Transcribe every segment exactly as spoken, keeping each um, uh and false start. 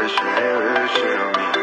wishing, they wishing on me.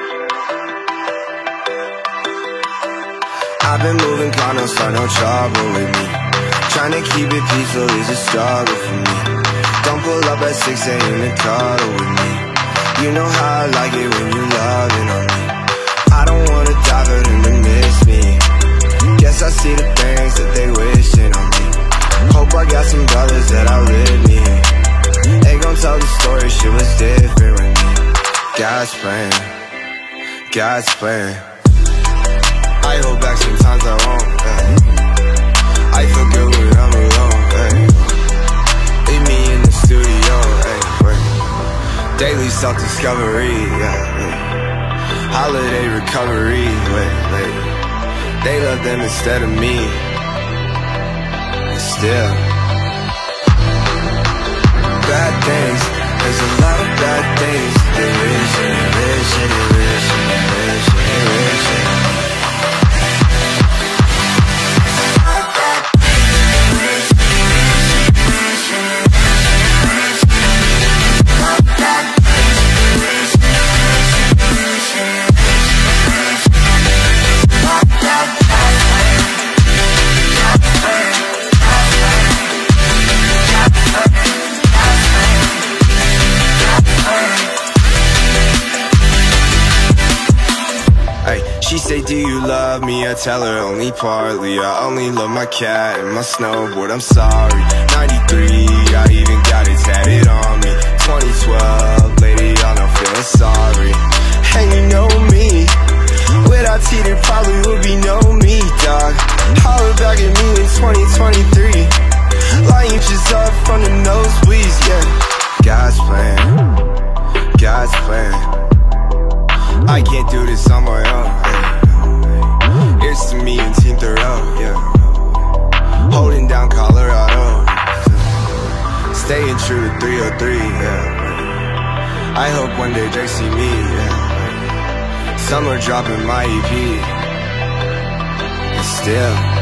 I've been moving calm, don't start no trouble with me. Trying to keep it peaceful is a struggle for me. Don't pull up at six A M to cuddle with me. You know how I like it when you loving on me. I don't wanna die for them to miss me. Guess I see the things that they wishing on me. Hope I got some brothers that outlive me. They gon' tell the story, shit was different with me. God's plan, God's plan. I hold back sometimes I won't, yeah. I feel good when I'm alone, hey. Leave me in the studio, hey, wait. Daily self-discovery, yeah, hey. Holiday recovery, wait, wait. They love them instead of me. And still bad things, there's a lot of bad things. They wish and they wish and they wish and they wish and they wish and they wish. She say, do you love me? I tell her only partly. I only love my cat and my snowboard, I'm sorry. Ninety-three, I even got it tatted on me. Twenty twelve, lady, y'all not feeling sorry. And you know me, without T there probably would be no me, dog. Holler back at me in twenty twenty-three. Line inches up from the nosebleeds, yeah. God's plan, God's plan. I can't do this on my own, yeah. Here's to me and Team Thoreau, yeah. Holding down Colorado, staying true to three oh three, yeah. I hope one day they see me, yeah. Summer dropping my E P, and still